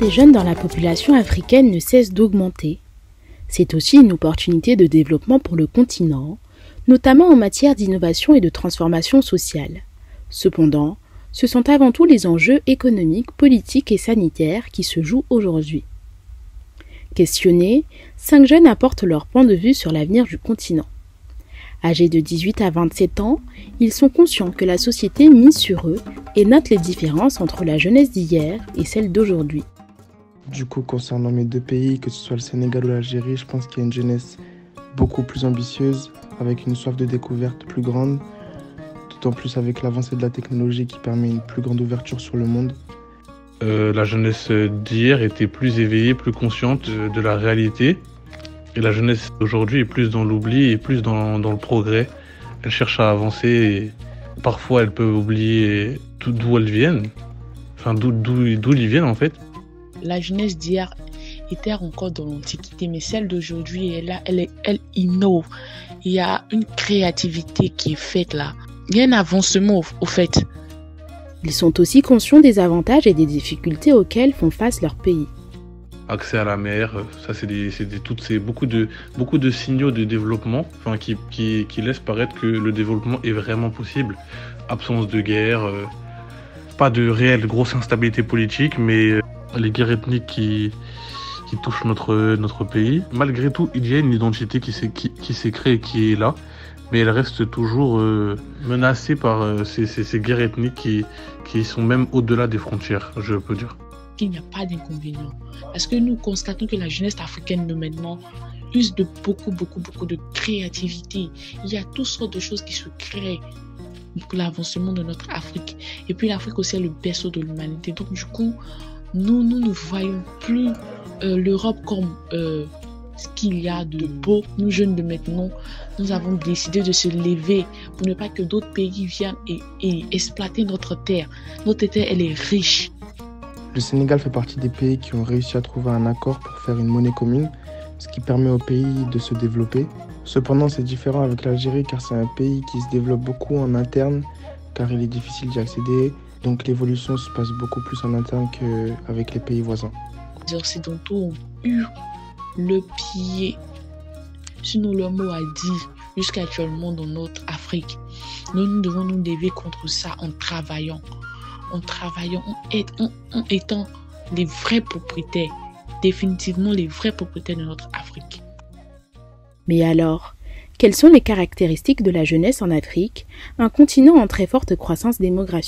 des jeunes dans la population africaine ne cesse d'augmenter. C'est aussi une opportunité de développement pour le continent, notamment en matière d'innovation et de transformation sociale. Cependant, ce sont avant tout les enjeux économiques, politiques et sanitaires qui se jouent aujourd'hui. Questionnés, 5 jeunes apportent leur point de vue sur l'avenir du continent. Âgés de 18 à 27 ans, ils sont conscients que la société mise sur eux et notent les différences entre la jeunesse d'hier et celle d'aujourd'hui. Du coup, concernant mes 2 pays, que ce soit le Sénégal ou l'Algérie, je pense qu'il y a une jeunesse beaucoup plus ambitieuse, avec une soif de découverte plus grande, d'autant plus avec l'avancée de la technologie qui permet une plus grande ouverture sur le monde. La jeunesse d'hier était plus éveillée, plus consciente de la réalité. Et la jeunesse d'aujourd'hui est plus dans l'oubli et plus dans le progrès. Elle cherche à avancer et parfois elle peut oublier d'où elles viennent, enfin d'où ils viennent en fait. La jeunesse d'hier était encore dans l'Antiquité, mais celle d'aujourd'hui, elle innove. Il y a une créativité qui est faite là. Il y a un avancement au fait. Ils sont aussi conscients des avantages et des difficultés auxquelles font face leur pays. Accès à la mer, ça c'est beaucoup de signaux de développement, enfin, qui laissent paraître que le développement est vraiment possible. Absence de guerre, pas de réelle grosse instabilité politique, mais les guerres ethniques qui touchent notre pays. Malgré tout, il y a une identité qui s'est créée, qui est là, mais elle reste toujours menacée par ces guerres ethniques qui sont même au-delà des frontières, je peux dire. Il n'y a pas d'inconvénient. Parce que nous constatons que la jeunesse africaine de maintenant use de beaucoup de créativité. Il y a toutes sortes de choses qui se créent pour l'avancement de notre Afrique. Et puis l'Afrique aussi est le berceau de l'humanité. Donc du coup, nous ne voyons plus l'Europe comme ce qu'il y a de beau. Nous jeunes de maintenant, nous avons décidé de se lever pour ne pas que d'autres pays viennent et exploiter notre terre. Notre terre, elle est riche. Le Sénégal fait partie des pays qui ont réussi à trouver un accord pour faire une monnaie commune, ce qui permet au pays de se développer. Cependant, c'est différent avec l'Algérie car c'est un pays qui se développe beaucoup en interne, car il est difficile d'y accéder. Donc l'évolution se passe beaucoup plus en interne qu'avec les pays voisins. Les Occidentaux ont eu le pied, sinon le mot à dire, jusqu'à actuellement dans notre Afrique. Nous devons nous lever contre ça en travaillant, en étant les vrais propriétaires, définitivement les vrais propriétaires de notre Afrique. Mais alors, quelles sont les caractéristiques de la jeunesse en Afrique, un continent en très forte croissance démographique ?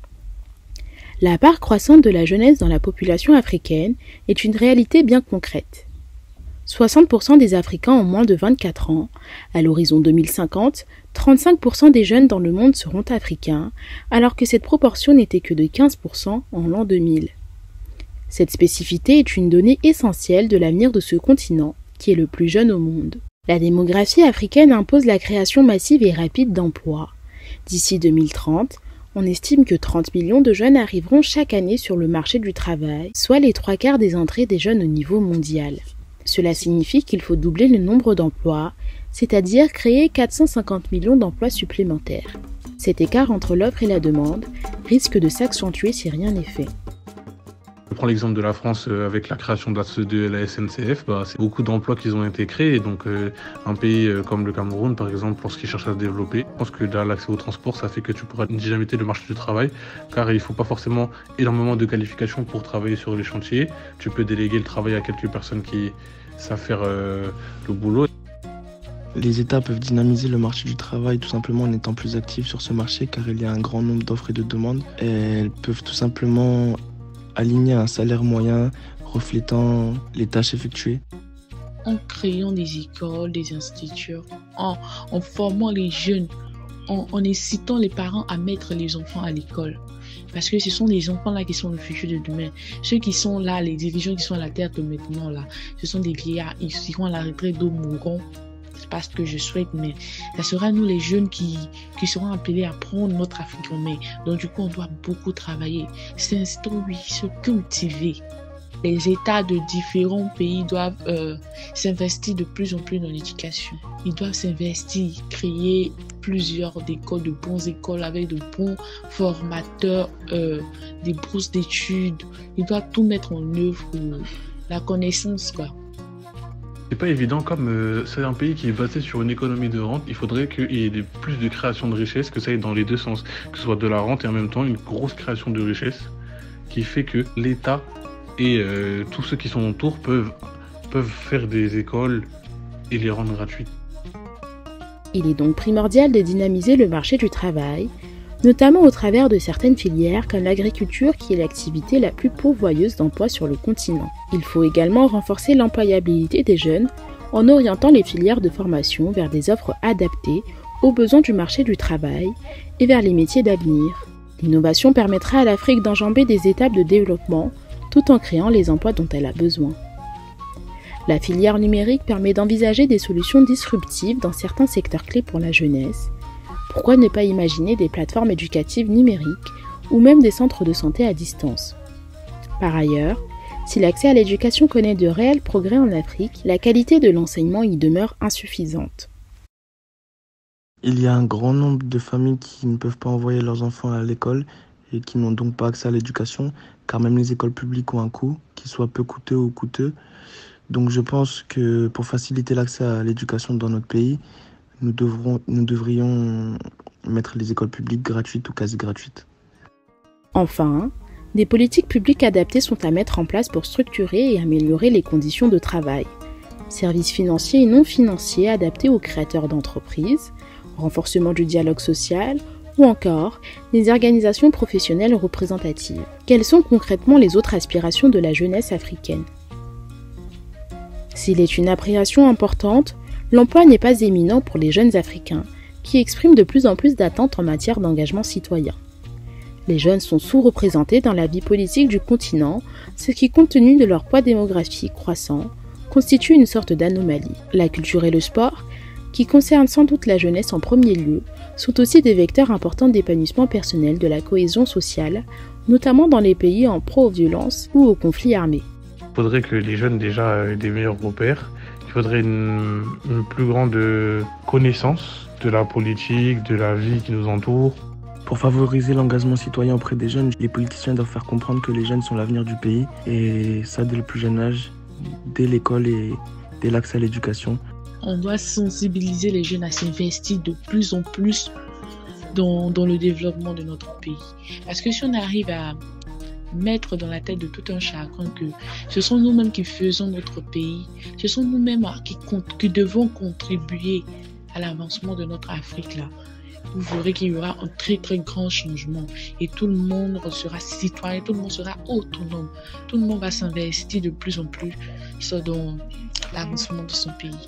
La part croissante de la jeunesse dans la population africaine est une réalité bien concrète. 60% des Africains ont moins de 24 ans. À l'horizon 2050, 35% des jeunes dans le monde seront africains, alors que cette proportion n'était que de 15% en l'an 2000. Cette spécificité est une donnée essentielle de l'avenir de ce continent, qui est le plus jeune au monde. La démographie africaine impose la création massive et rapide d'emplois. D'ici 2030, on estime que 30 millions de jeunes arriveront chaque année sur le marché du travail, soit les 3/4 des entrées des jeunes au niveau mondial. Cela signifie qu'il faut doubler le nombre d'emplois, c'est-à-dire créer 450 millions d'emplois supplémentaires. Cet écart entre l'offre et la demande risque de s'accentuer si rien n'est fait. Je prends l'exemple de la France avec la création de la SNCF, c'est beaucoup d'emplois qui ont été créés. Donc un pays comme le Cameroun, par exemple, lorsqu'il cherche à se développer, je pense que là, l'accès au transport, ça fait que tu pourras dynamiter le marché du travail, car il ne faut pas forcément énormément de qualifications pour travailler sur les chantiers. Tu peux déléguer le travail à quelques personnes qui savent faire le boulot. Les États peuvent dynamiser le marché du travail tout simplement en étant plus actifs sur ce marché, car il y a un grand nombre d'offres et de demandes. Et elles peuvent tout simplement aligner un salaire moyen reflétant les tâches effectuées. En créant des écoles, des instituts, en formant les jeunes, en incitant les parents à mettre les enfants à l'école. Parce que ce sont les enfants là qui sont le futur de demain. Ceux qui sont là, les dirigeants qui sont à la terre de maintenant là, ce sont des vieillards, ils iront à la retraite d'eau mourront. C'est pas ce que je souhaite, mais ça sera nous les jeunes qui seront appelés à prendre notre Afrique en main. Donc du coup, on doit beaucoup travailler. S'instruire, se cultiver. Les États de différents pays doivent s'investir de plus en plus dans l'éducation. Ils doivent s'investir, créer plusieurs écoles, de bonnes écoles avec de bons formateurs, des bourses d'études. Il doit tout mettre en œuvre pour la connaissance, quoi. C'est pas évident, comme c'est un pays qui est basé sur une économie de rente, il faudrait qu'il y ait plus de création de richesse, que ça aille dans les deux sens, que ce soit de la rente et en même temps une grosse création de richesse qui fait que l'État et tous ceux qui sont autour peuvent faire des écoles et les rendre gratuites. Il est donc primordial de dynamiser le marché du travail, notamment au travers de certaines filières comme l'agriculture qui est l'activité la plus pourvoyeuse d'emplois sur le continent. Il faut également renforcer l'employabilité des jeunes en orientant les filières de formation vers des offres adaptées aux besoins du marché du travail et vers les métiers d'avenir. L'innovation permettra à l'Afrique d'enjamber des étapes de développement tout en créant les emplois dont elle a besoin. La filière numérique permet d'envisager des solutions disruptives dans certains secteurs clés pour la jeunesse. Pourquoi ne pas imaginer des plateformes éducatives numériques ou même des centres de santé à distance? Par ailleurs, si l'accès à l'éducation connaît de réels progrès en Afrique, la qualité de l'enseignement y demeure insuffisante. Il y a un grand nombre de familles qui ne peuvent pas envoyer leurs enfants à l'école et qui n'ont donc pas accès à l'éducation, car même les écoles publiques ont un coût, qu'il soit peu coûteux ou coûteux. Donc je pense que pour faciliter l'accès à l'éducation dans notre pays, nous devrions mettre les écoles publiques gratuites ou quasi gratuites. Enfin, des politiques publiques adaptées sont à mettre en place pour structurer et améliorer les conditions de travail. Services financiers et non financiers adaptés aux créateurs d'entreprises, renforcement du dialogue social ou encore des organisations professionnelles représentatives. Quelles sont concrètement les autres aspirations de la jeunesse africaine? S'il est une appréhension importante, l'emploi n'est pas éminent pour les jeunes Africains, qui expriment de plus en plus d'attentes en matière d'engagement citoyen. Les jeunes sont sous-représentés dans la vie politique du continent, ce qui, compte tenu de leur poids démographique croissant, constitue une sorte d'anomalie. La culture et le sport, qui concernent sans doute la jeunesse en premier lieu, sont aussi des vecteurs importants d'épanouissement personnel de la cohésion sociale, notamment dans les pays en proie aux violences ou aux conflits armés. Il faudrait que les jeunes déjà aient des meilleurs repères. Il faudrait une plus grande connaissance de la politique, de la vie qui nous entoure. Pour favoriser l'engagement citoyen auprès des jeunes, les politiciens doivent faire comprendre que les jeunes sont l'avenir du pays, et ça dès le plus jeune âge, dès l'école et dès l'accès à l'éducation. On doit sensibiliser les jeunes à s'investir de plus en plus dans le développement de notre pays. Parce que si on arrive à mettre dans la tête de tout un chacun que ce sont nous-mêmes qui faisons notre pays, ce sont nous-mêmes qui devons contribuer à l'avancement de notre Afrique là, vous verrez qu'il y aura un très très grand changement et tout le monde sera citoyen, tout le monde sera autonome, tout le monde va s'investir de plus en plus dans l'avancement de son pays.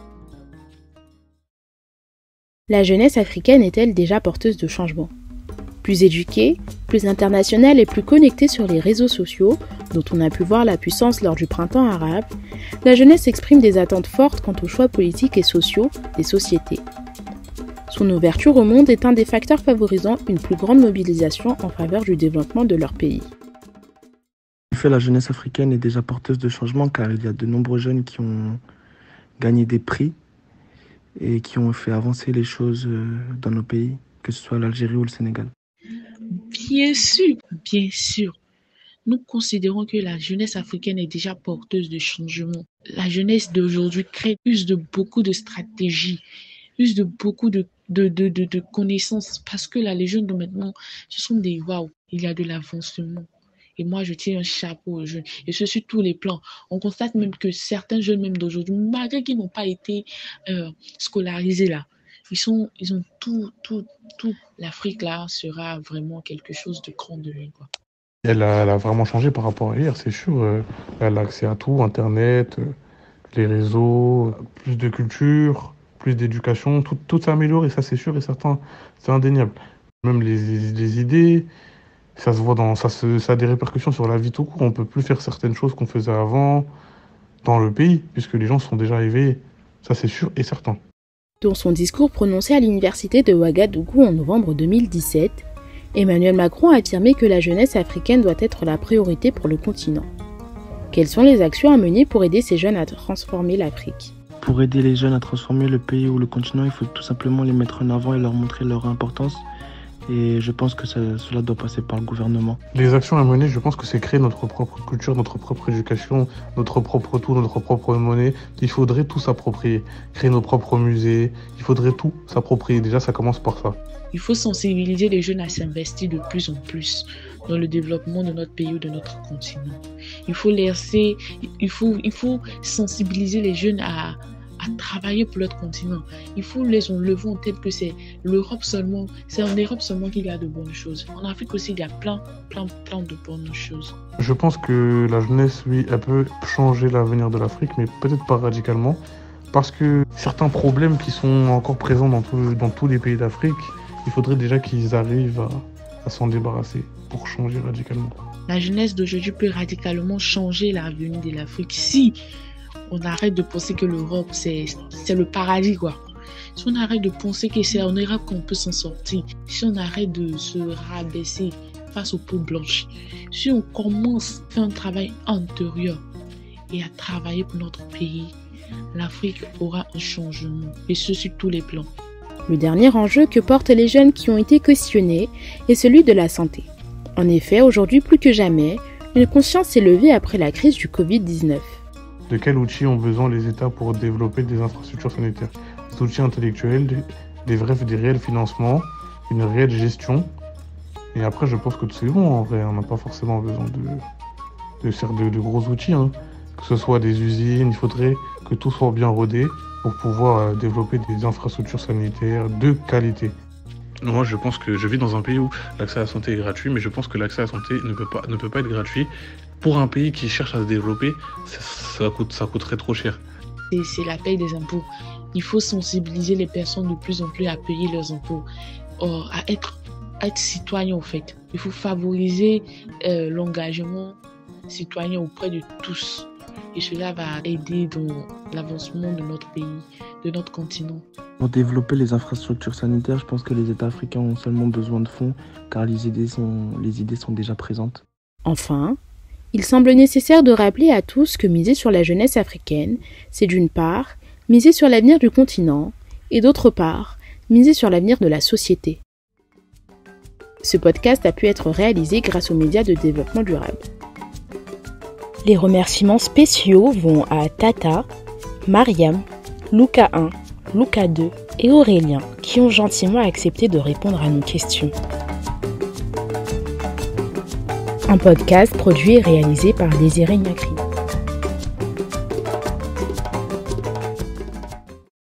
La jeunesse africaine est-elle déjà porteuse de changement? Plus éduquée, plus internationale et plus connectée sur les réseaux sociaux, dont on a pu voir la puissance lors du printemps arabe, la jeunesse exprime des attentes fortes quant aux choix politiques et sociaux des sociétés. Son ouverture au monde est un des facteurs favorisant une plus grande mobilisation en faveur du développement de leur pays. En effet, la jeunesse africaine est déjà porteuse de changement car il y a de nombreux jeunes qui ont gagné des prix et qui ont fait avancer les choses dans nos pays, que ce soit l'Algérie ou le Sénégal. Bien sûr. Nous considérons que la jeunesse africaine est déjà porteuse de changement. La jeunesse d'aujourd'hui use de beaucoup de stratégies, use de beaucoup de connaissances, parce que là, les jeunes de maintenant, ce sont des waouh, il y a de l'avancement. Et moi, je tiens un chapeau aux jeunes. Et ce sur tous les plans. On constate même que certains jeunes même d'aujourd'hui, malgré qu'ils n'ont pas été scolarisés là, ils ont tout. L'Afrique là sera vraiment quelque chose de grand de lui, quoi. Elle a vraiment changé par rapport à hier, c'est sûr. Elle a accès à tout, Internet, les réseaux, plus de culture, plus d'éducation, tout s'est amélioré, ça c'est sûr et certain, c'est indéniable. Même les idées, ça se voit ça a des répercussions sur la vie tout court. On peut plus faire certaines choses qu'on faisait avant dans le pays, puisque les gens sont déjà éveillés. Ça c'est sûr et certain. Dans son discours prononcé à l'université de Ouagadougou en novembre 2017, Emmanuel Macron a affirmé que la jeunesse africaine doit être la priorité pour le continent. Quelles sont les actions à mener pour aider ces jeunes à transformer l'Afrique ? Pour aider les jeunes à transformer le pays ou le continent, il faut tout simplement les mettre en avant et leur montrer leur importance. Et je pense que cela doit passer par le gouvernement. Les actions à mener, je pense que c'est créer notre propre culture, notre propre éducation, notre propre tout, notre propre monnaie. Il faudrait tout s'approprier, créer nos propres musées, il faudrait tout s'approprier. Déjà, ça commence par ça. Il faut sensibiliser les jeunes à s'investir de plus en plus dans le développement de notre pays ou de notre continent. Il faut sensibiliser les jeunes à travailler pour notre continent. Il faut les enlever en tête que c'est l'Europe seulement, c'est en Europe seulement qu'il y a de bonnes choses. En Afrique aussi, il y a plein de bonnes choses. Je pense que la jeunesse, oui, elle peut changer l'avenir de l'Afrique, mais peut-être pas radicalement, parce que certains problèmes qui sont encore présents dans tous les pays d'Afrique, il faudrait déjà qu'ils arrivent à s'en débarrasser pour changer radicalement. La jeunesse d'aujourd'hui peut radicalement changer l'avenir de l'Afrique si on arrête de penser que l'Europe, c'est le paradis, quoi. Si on arrête de penser que c'est en Europe qu'on peut s'en sortir, si on arrête de se rabaisser face aux peaux blanches, si on commence à faire un travail intérieur et à travailler pour notre pays, l'Afrique aura un changement, et ce sur tous les plans. Le dernier enjeu que portent les jeunes qui ont été questionnés est celui de la santé. En effet, aujourd'hui plus que jamais, une conscience s'est levée après la crise du Covid-19. De quels outils ont besoin les États pour développer des infrastructures sanitaires? Des outils intellectuels, des réels financements, une réelle gestion. Et après, je pense que c'est bon en vrai, on n'a pas forcément besoin de gros outils. Que ce soit des usines, il faudrait que tout soit bien rodé pour pouvoir développer des infrastructures sanitaires de qualité. Moi, je pense que je vis dans un pays où l'accès à la santé est gratuit, mais je pense que l'accès à la santé ne peut pas être gratuit. Pour un pays qui cherche à se développer, ça coûterait trop cher. C'est la paye des impôts. Il faut sensibiliser les personnes de plus en plus à payer leurs impôts, à être citoyen en fait. Il faut favoriser l'engagement citoyen auprès de tous. Et cela va aider dans l'avancement de notre pays, de notre continent. Pour développer les infrastructures sanitaires, je pense que les États africains ont seulement besoin de fonds, car les idées sont déjà présentes. Enfin, il semble nécessaire de rappeler à tous que miser sur la jeunesse africaine, c'est d'une part, miser sur l'avenir du continent, et d'autre part, miser sur l'avenir de la société. Ce podcast a pu être réalisé grâce aux médias de développement durable. Les remerciements spéciaux vont à Tata, Mariam, Luca 1, Luca 2 et Aurélien qui ont gentiment accepté de répondre à nos questions. Un podcast produit et réalisé par Désiré Niakri.